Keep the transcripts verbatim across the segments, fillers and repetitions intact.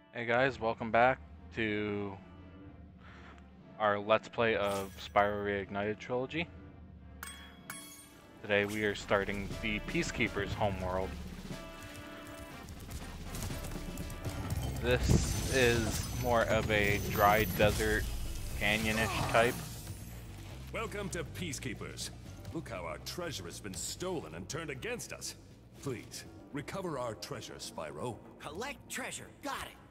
Hey guys, welcome back to our Let's Play of Spyro Reignited Trilogy. Today we are starting the PeaceKeepers homeworld. This is more of a dry desert canyonish type. Welcome to PeaceKeepers. Look how our treasure has been stolen and turned against us. Please, recover our treasure, Spyro. Collect treasure. Got it.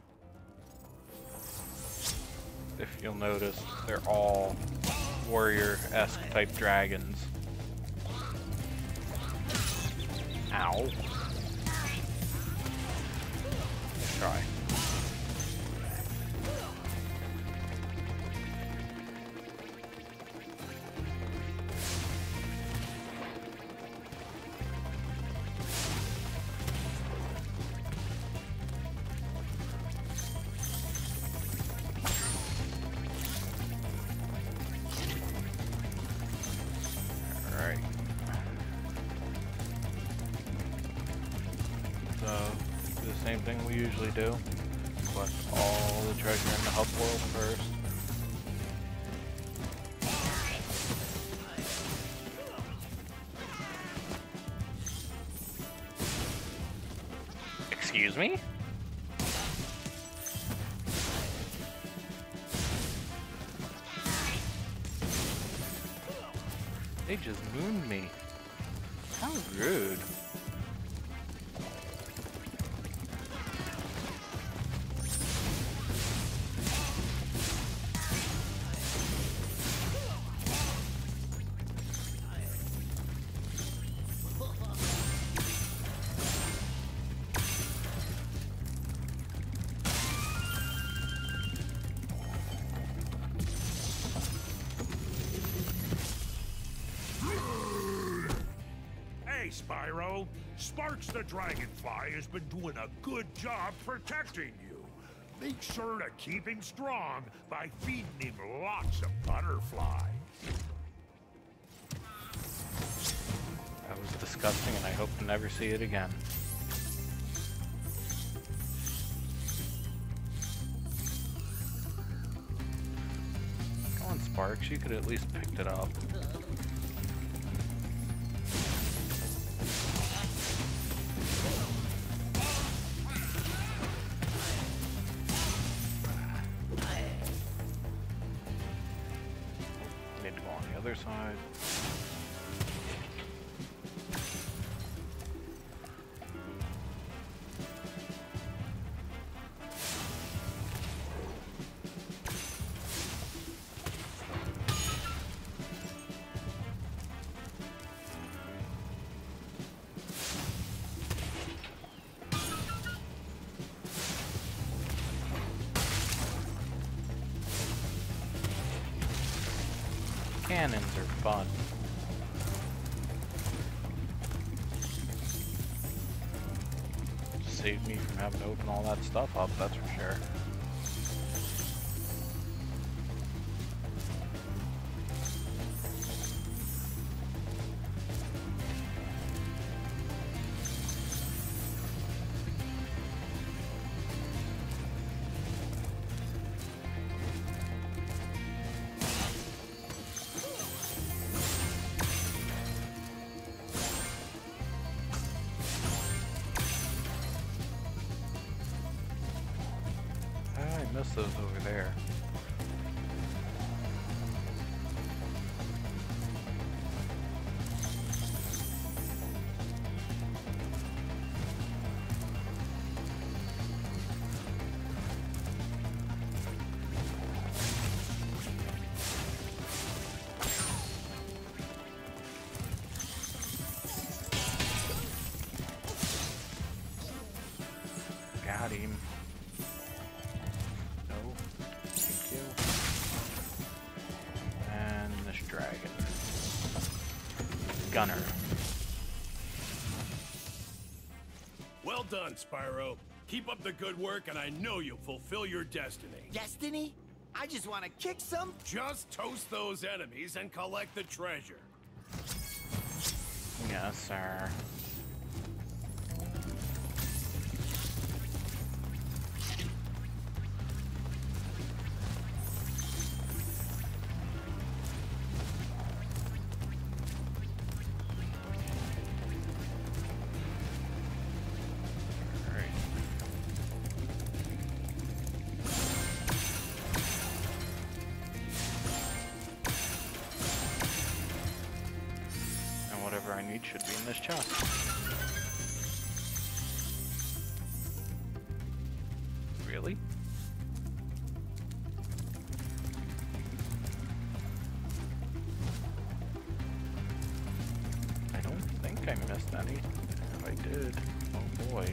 If you'll notice, they're all warrior-esque type dragons. Ow. Let's try. Same thing we usually do. Collect all the treasure in the hub world first. Excuse me? They just mooned me. How rude. Hey, Spyro. Sparks the Dragonfly has been doing a good job protecting you. Make sure to keep him strong by feeding him lots of butterfly. That was disgusting, and I hope to never see it again. Come on, Sparks, you could at least picked it up. Need to go on the other side. Cannons are fun. Saved me from having to open all that stuff up, that's for sure. I missed those over there. Got him. Dragon. Gunner. Well done, Spyro. Keep up the good work, and I know you'll fulfill your destiny. Destiny? I just want to kick some. Just toast those enemies and collect the treasure. Yes, sir. need should be in this chest. Really? I don't think I missed any. If I did, oh boy.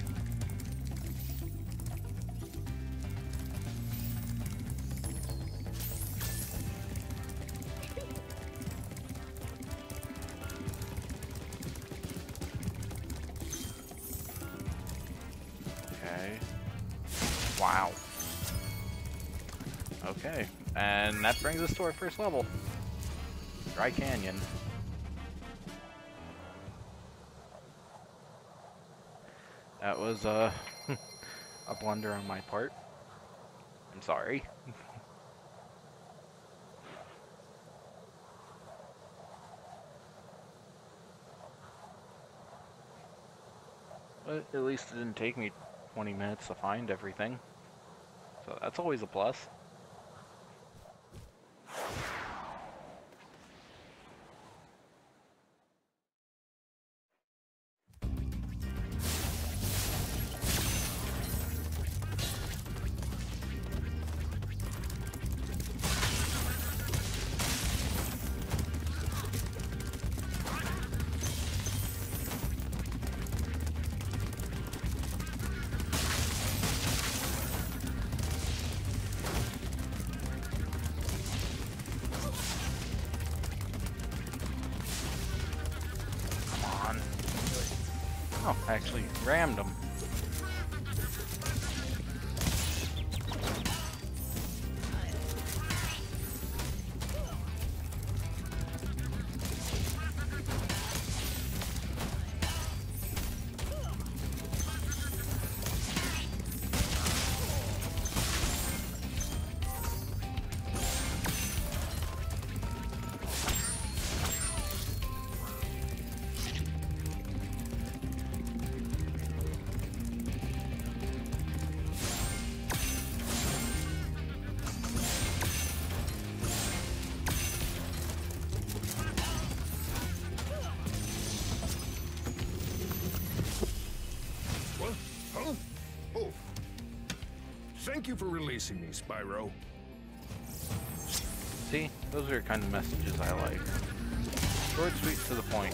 Okay. Wow. Okay, and that brings us to our first level. Dry Canyon. That was uh, a blunder on my part. I'm sorry. But at least it didn't take me twenty minutes to find everything. So that's always a plus. Oh, actually rammed him. Thank you for releasing me, Spyro. See, those are the kind of messages I like. Short, sweet, to the point.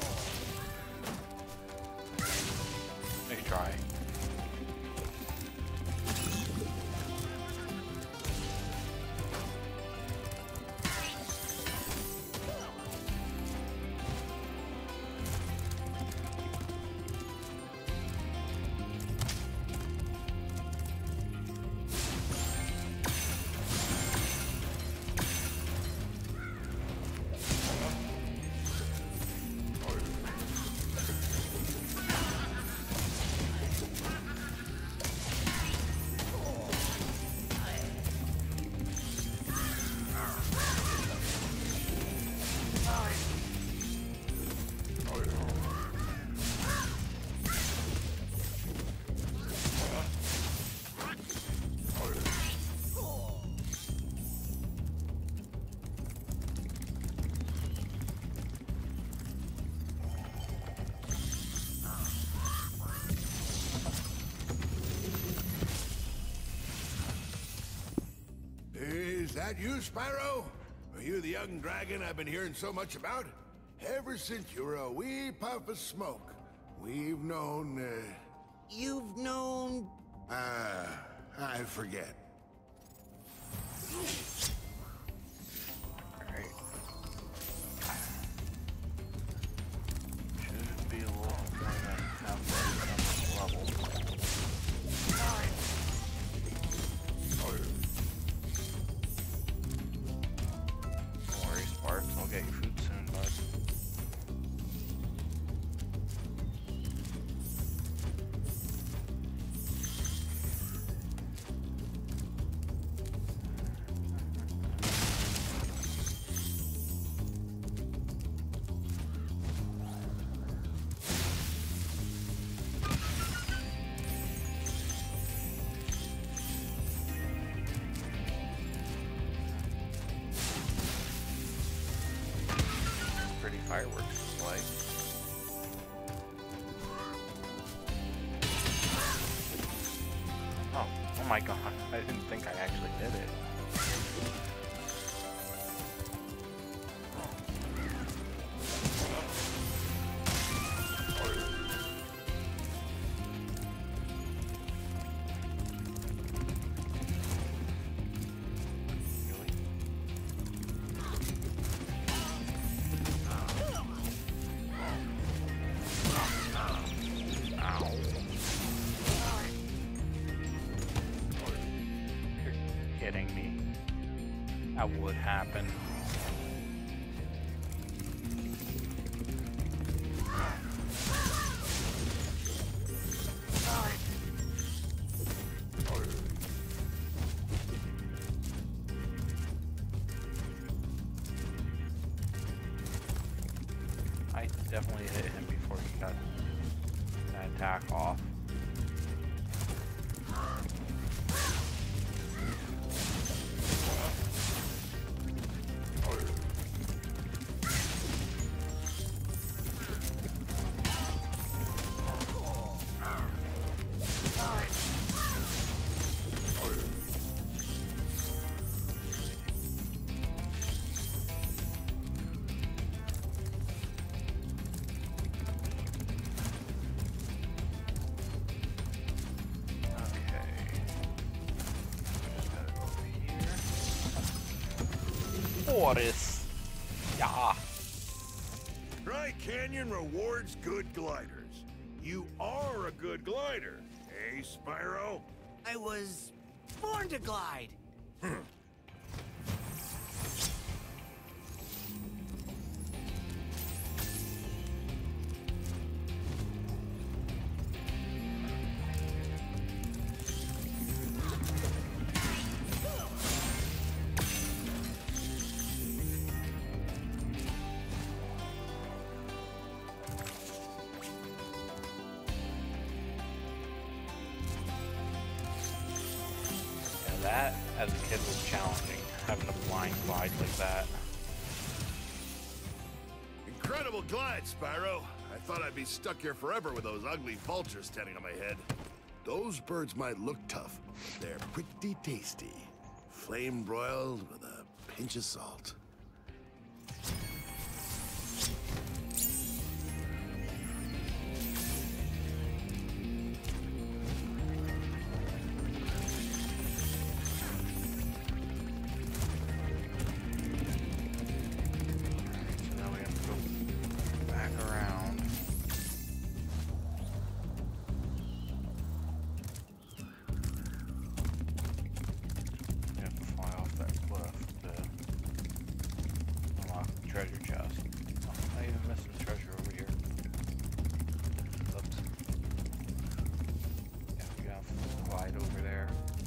Nice try. Is that you, Spyro? Are you the young dragon I've been hearing so much about? Ever since you were a wee puff of smoke, we've known, uh... You've known... Uh, I forget. Alright. Should be a little more than halfway on this level. Don't worry, Sparks, I'll get your food soon, bud. my god, I didn't think I actually did it. That would happen. I definitely hit him before he got that attack off. Forest. Yeah. Dry Canyon rewards good gliders. You are a good glider, eh, Spyro? I was born to glide. That, as a kid, was challenging, having a blind glide like that. Incredible glide, Spyro. I thought I'd be stuck here forever with those ugly vultures standing on my head. Those birds might look tough, but they're pretty tasty. Flame broiled with a pinch of salt. Treasure chest. Oh, I even missed the treasure over here. Oops. Yeah, we gotta glide over there.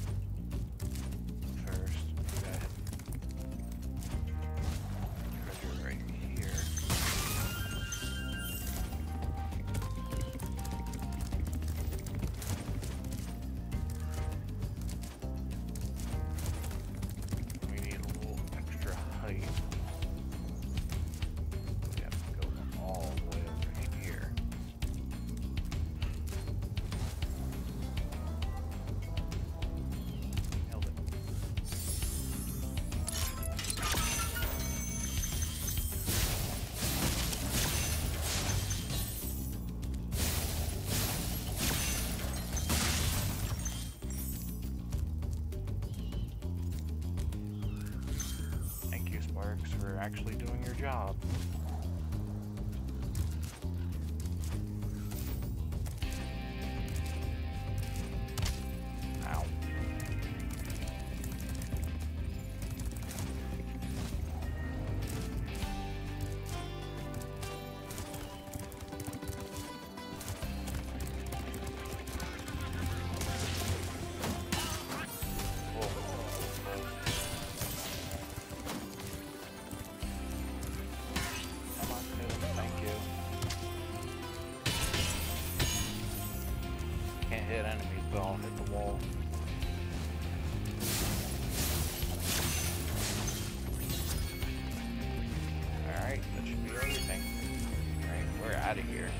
First, we gotta hit treasure right here. We need a little extra height. All the way over here. Nailed it. Thank you, Sparks, for actually doing your job. Hit enemies, but I'll hit the wall. Alright, that should be everything. Alright, we're out of here.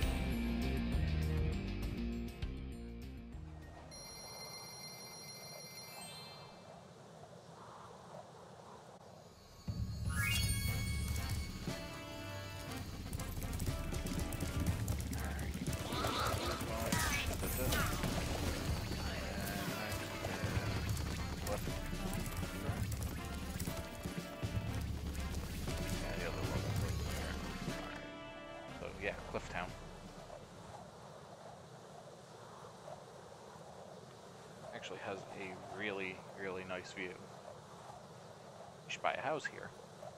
actually has a really, really nice view. You should buy a house here.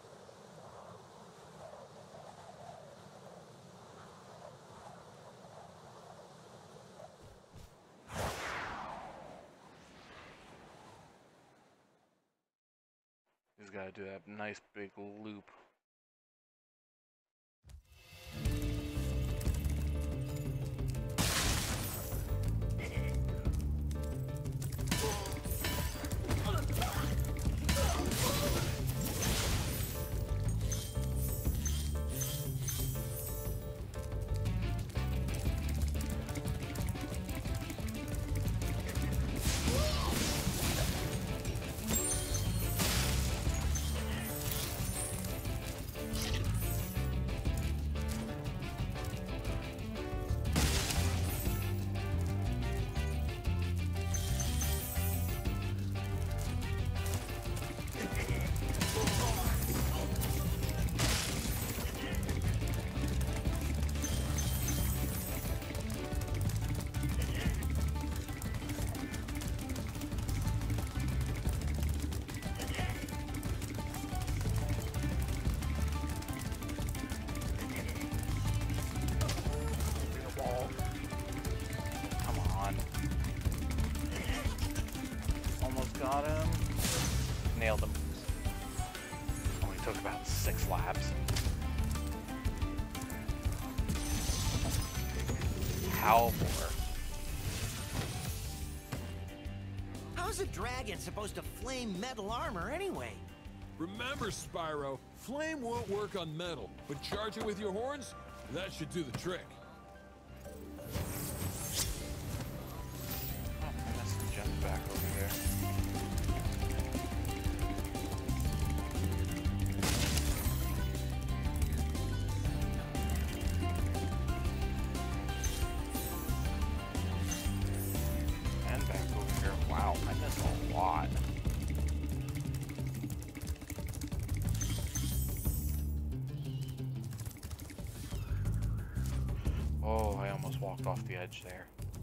He's got to do that nice big loop. Got him. Nailed him. Only took about six laps. How for? How's a dragon supposed to flame metal armor anyway? Remember, Spyro, flame won't work on metal, but charge it with your horns, that should do the trick. Oh, I missed the jump back over there. Oh, I almost walked off the edge there.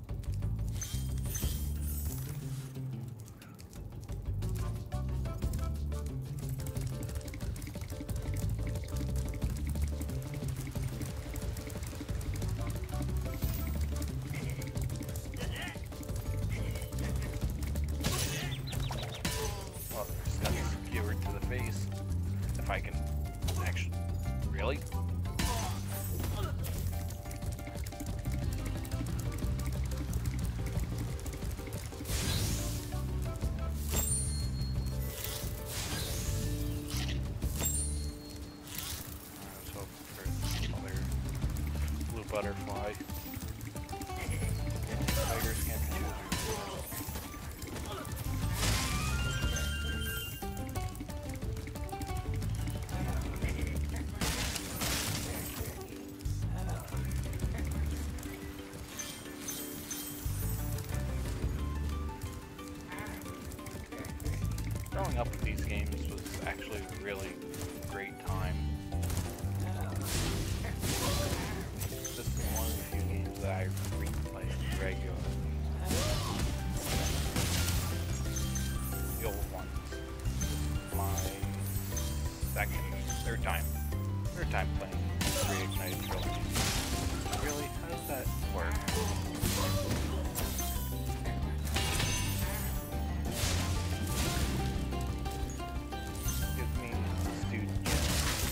Well, just got skewered to the face. If I can actually... Really? Butterfly. Tigers can't be choosers. Growing up with these games was actually a really great time. That I replay regularly. The old ones. My second, third time, third time playing Reignited Trilogy. Really, how does that work? Gives me student gems.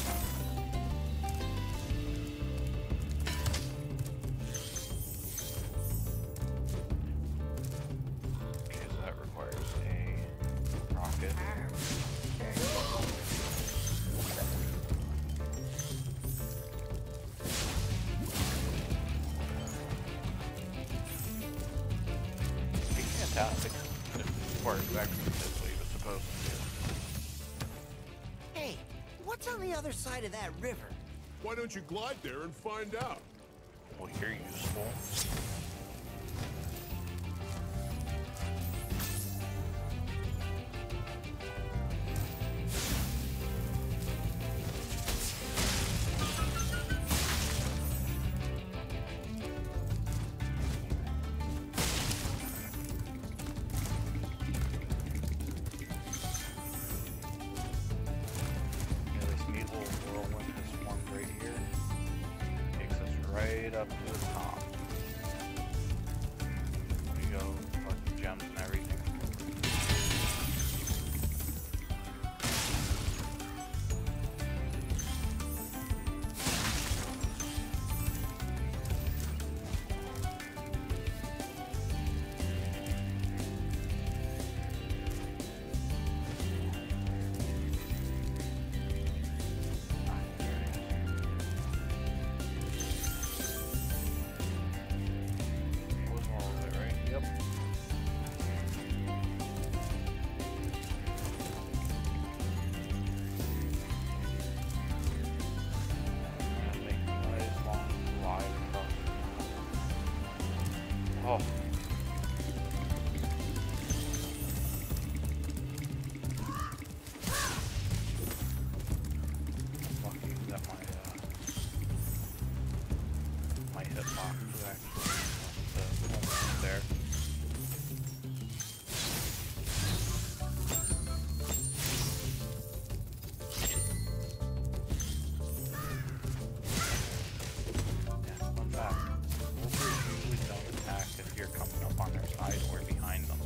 Fantastic. It worked exactly what it was supposed to do. Hey, what's on the other side of that river? Why don't you glide there and find out? Well, you're useful. up to the top. We go, collect gems and everything. Oh. Lucky that my, uh, my hitbox was actually the one there. Yeah, fun fact. Wolverines usually don't attack if you're coming up on their side or behind them.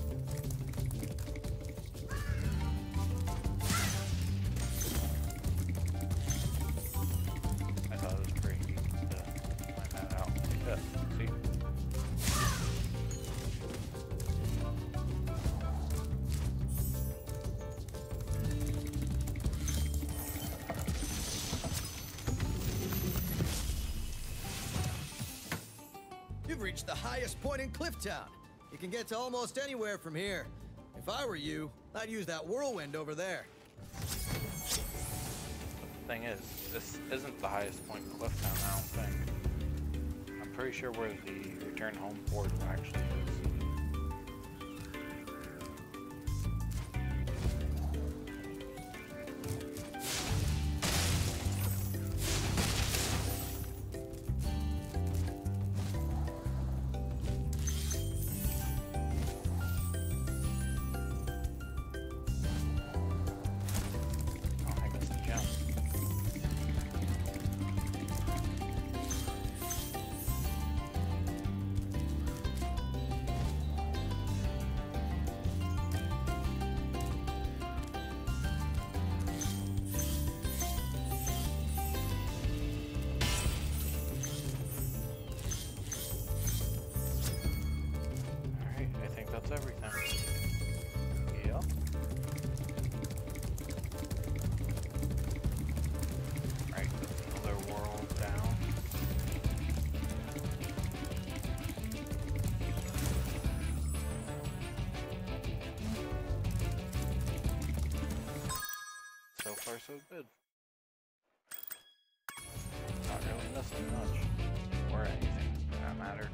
I thought it was pretty neat to find that out like this. See? You've reached the highest point in Clifftown. You can get to almost anywhere from here. If I were you, I'd use that whirlwind over there. The thing is, this isn't the highest point in Clifftown, I don't think. I'm pretty sure where the return home portal actually is. That's everything. Yeah. Right, another world down. So far, so good. Not really missing much, or anything for that matter.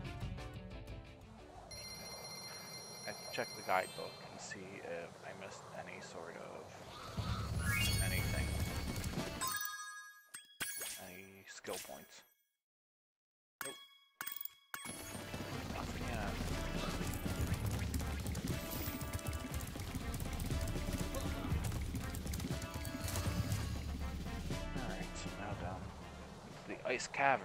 I check the guidebook and see if I missed any sort of anything. Any skill points. Nope. Nothing yet. Alright, so now down to the ice caverns.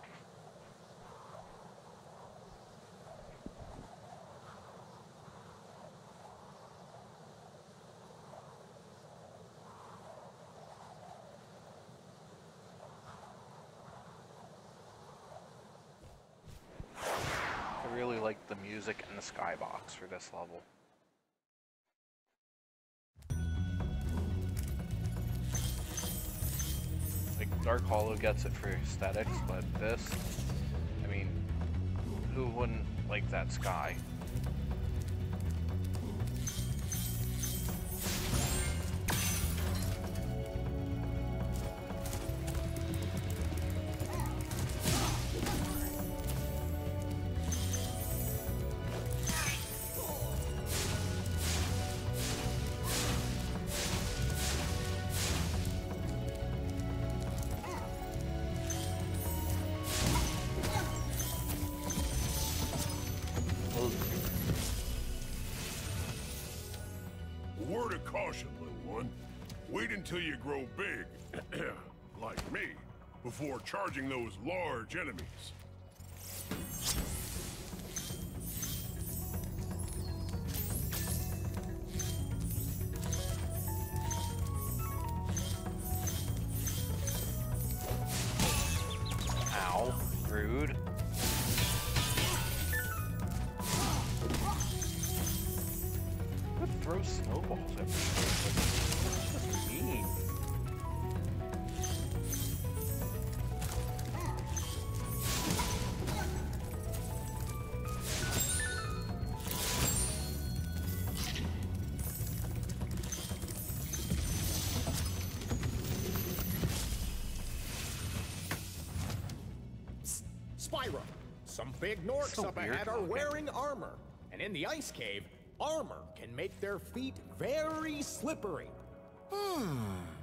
I really like the music and the skybox for this level. Like, Dark Hollow gets it for aesthetics, but this, I mean, who wouldn't like that sky? Word of caution, little one. Wait until you grow big, like me, before charging those large enemies. throw snowballs at me. It's just mean. Spyro, some big norks So up weird ahead are looking. wearing armor. And in the ice cave, armor can make their feet very slippery. Hmm.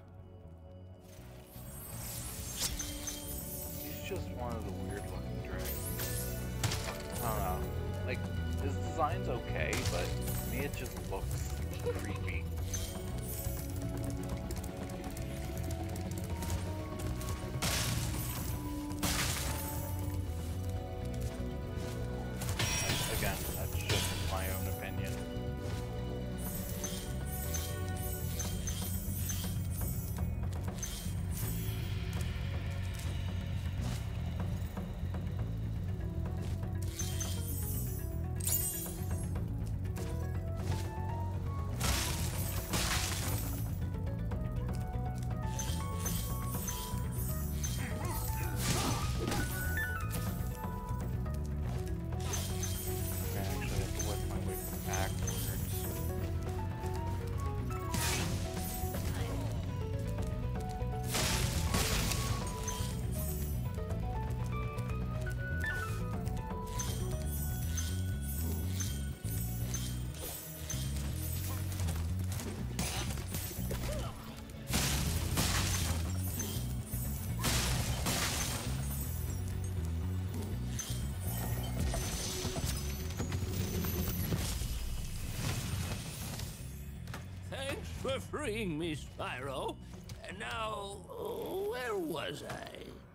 He's just one of the weird looking dragons. I don't know. Like, his design's okay, but to me it just looks creepy. Again, that's just my own opinion. I actually have to work my way backwards. Thanks for freeing me, Spyro. And now, uh, where was I?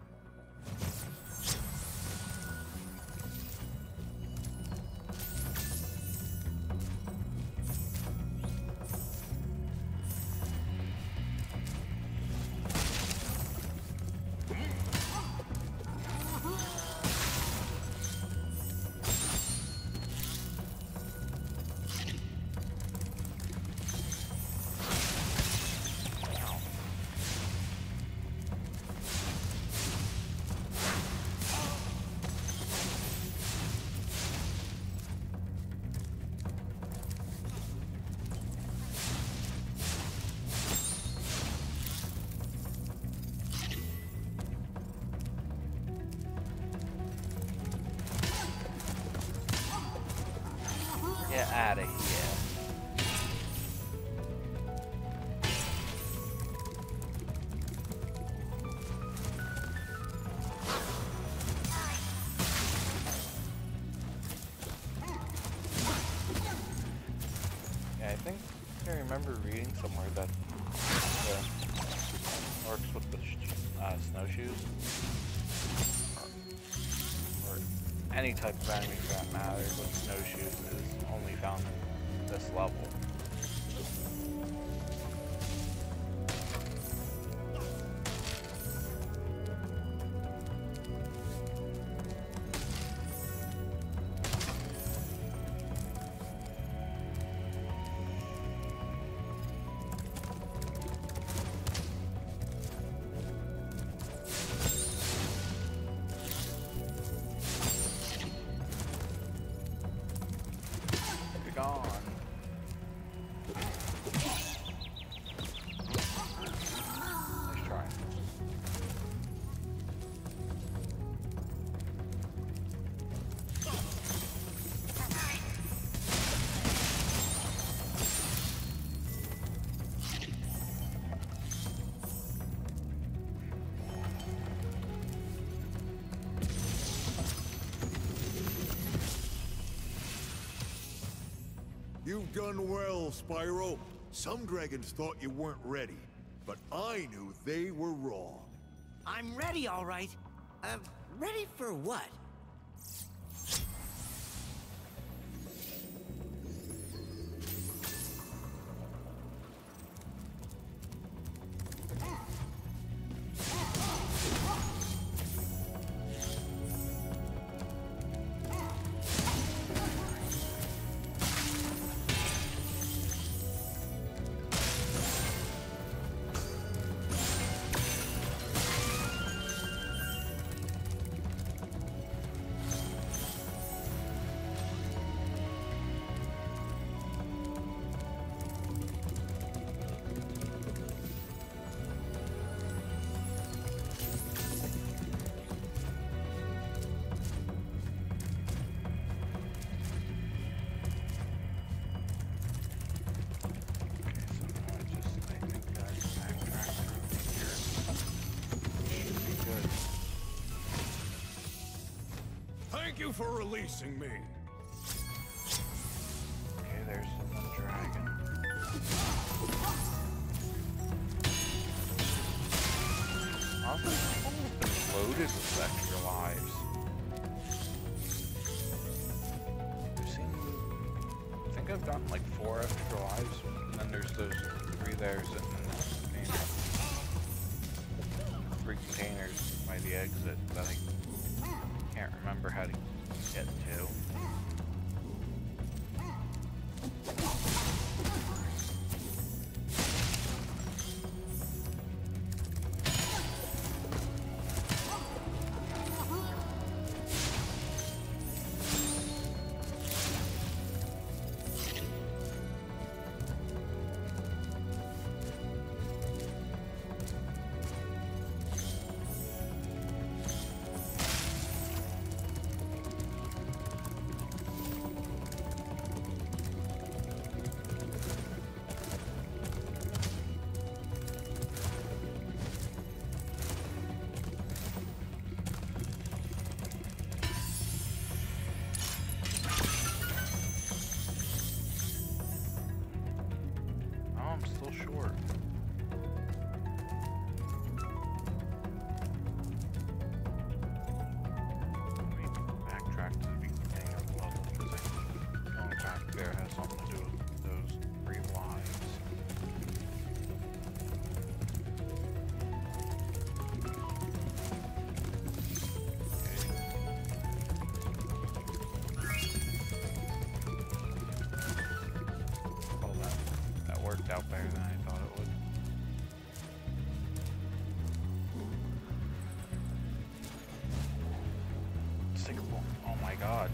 Get out of here. Yeah, I think I remember reading somewhere that the orcs with the sh uh, snowshoes, or, or any type of enemy for that matter with snowshoes, is only found in this level. Be gone. Nice try. You've done well, Spyro. Some dragons thought you weren't ready, but I knew they were wrong. I'm ready, all right. Um, ready for what? Thank you for releasing me. Okay, there's the one dragon. Honestly, this one has been loaded with extra lives. I've seen... I think I've gotten like four extra lives, and then there's those three there sitting in this game. Three containers by the exit that I can't remember how to get to. I'm still short. Let me backtrack to the beginning of the level because I think going back there has something to do with those three lives. Worked out better than I thought it would. Sickable. Oh my god.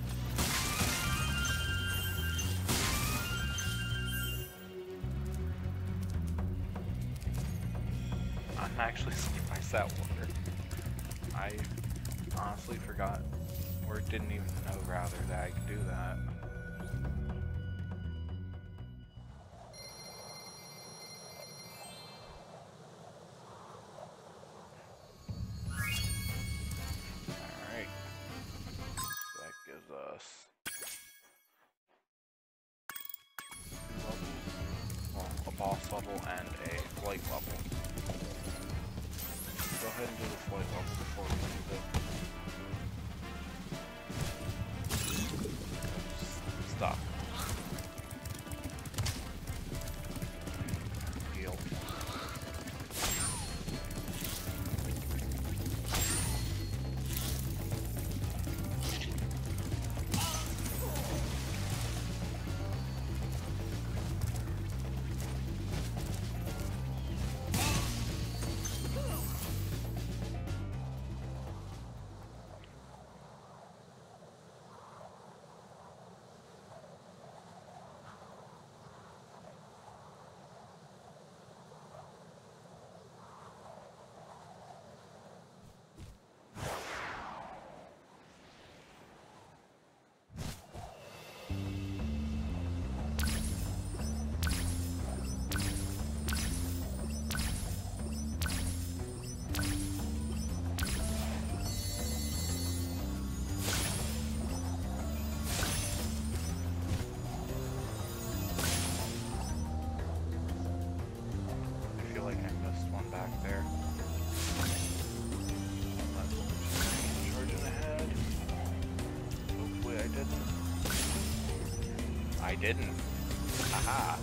I'm actually surprised that worked. I honestly forgot, or didn't even know rather, that I could do that. Boss level and a flight level. Go ahead and do the flight level before we do the... Stop. Heal. I didn't. Haha.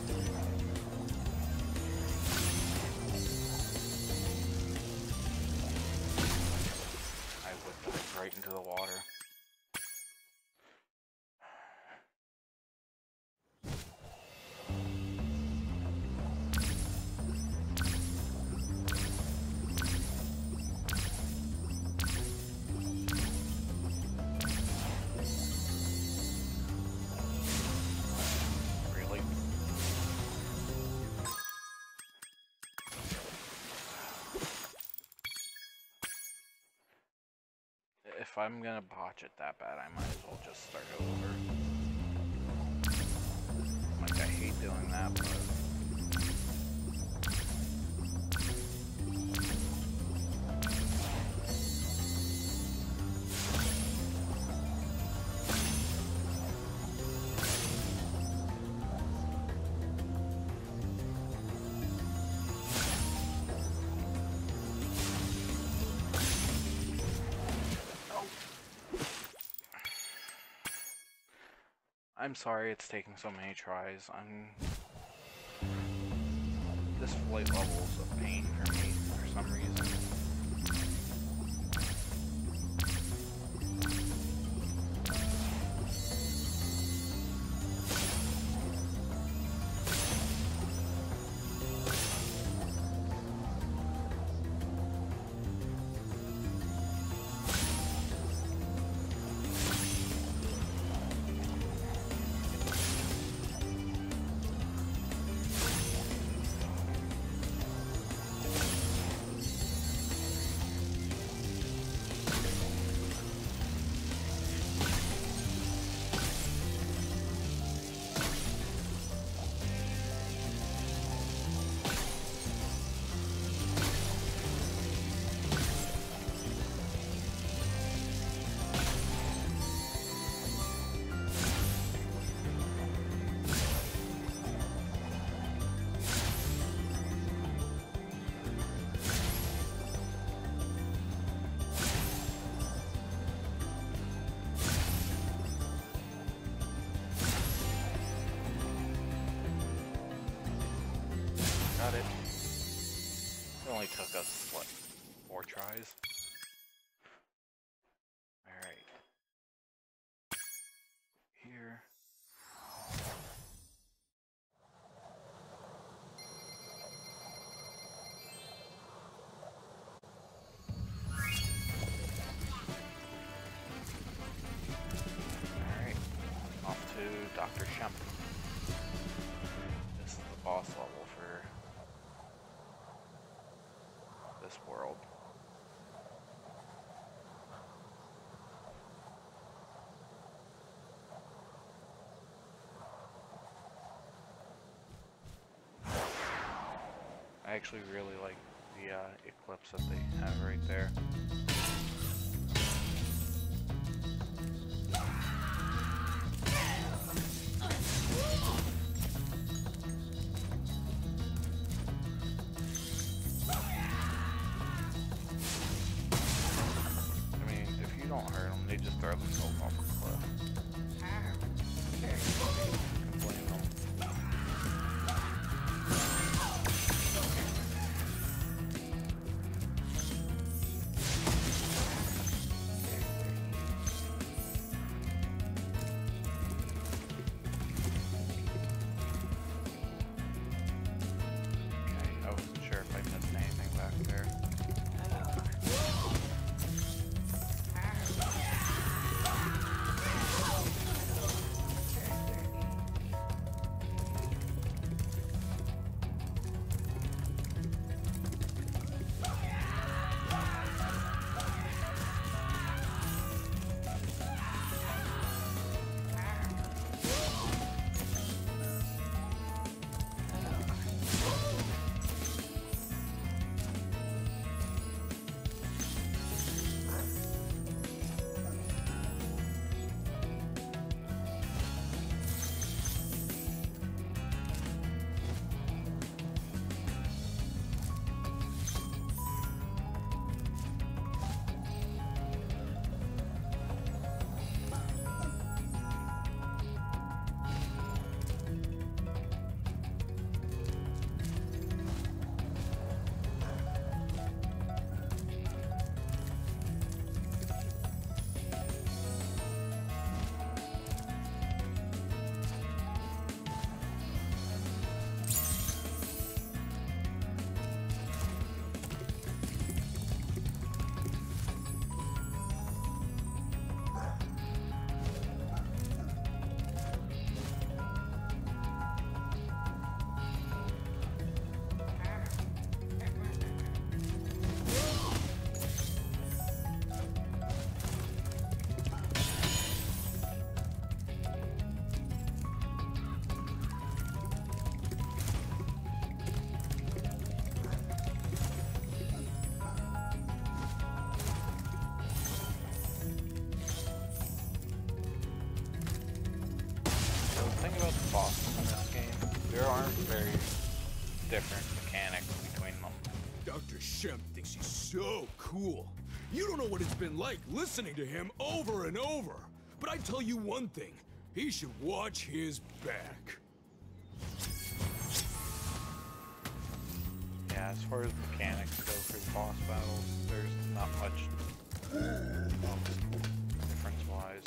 I would dive right into the water. If I'm gonna botch it that bad, I might as well just start over. Like, I hate doing that, but... I'm sorry it's taking so many tries. I'm... This flight level is a pain for me for some reason. Got it. It only took us, what, four tries? Alright. Here. Alright. Off to Doctor Shemp. This is the boss level for this world. I actually really like the uh, eclipse that they have right there. Don't hurt them, they just throw themselves off the cliff. Can't blame them. Okay, I wasn't sure if I missed anything back there. Very different mechanics between them. Doctor Shemp thinks he's so cool. You don't know what it's been like listening to him over and over. But I tell you one thing, He should watch his back. Yeah, as far as mechanics go for the boss battles, there's not much difference-wise.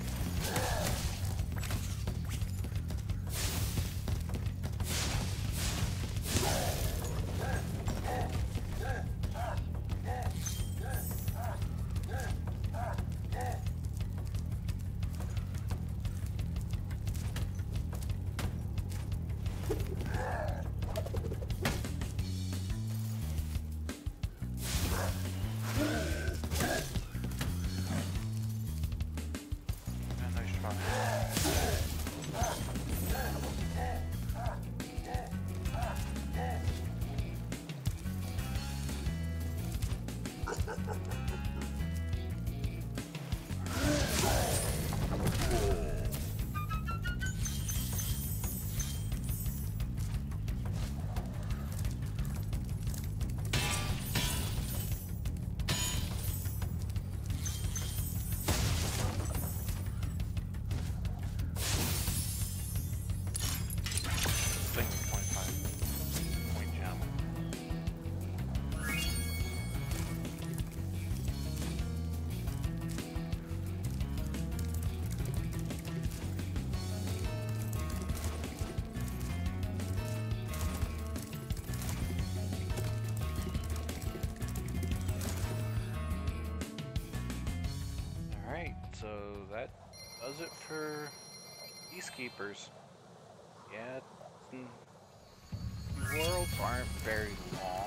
So that does it for Peacekeepers. Yeah, mm, the worlds aren't very long.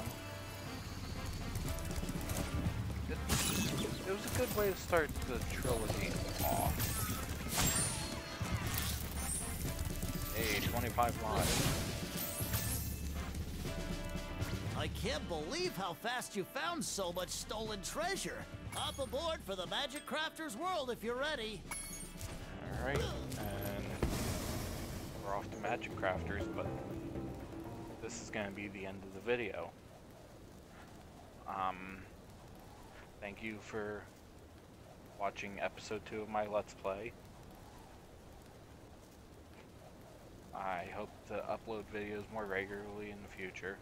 It, it was a good way to start the trilogy off. Hey, twenty-five lives. I can't believe how fast you found so much stolen treasure. Hop aboard for the Magic Crafter's world if you're ready. Alright, and we're off to Magic Crafters, but this is going to be the end of the video. Um, thank you for watching episode two of my Let's Play. I hope to upload videos more regularly in the future.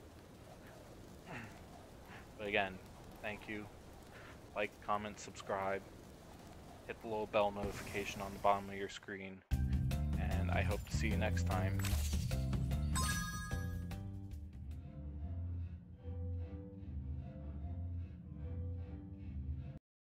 But again, thank you. Like, comment, subscribe, hit the little bell notification on the bottom of your screen, and I hope to see you next time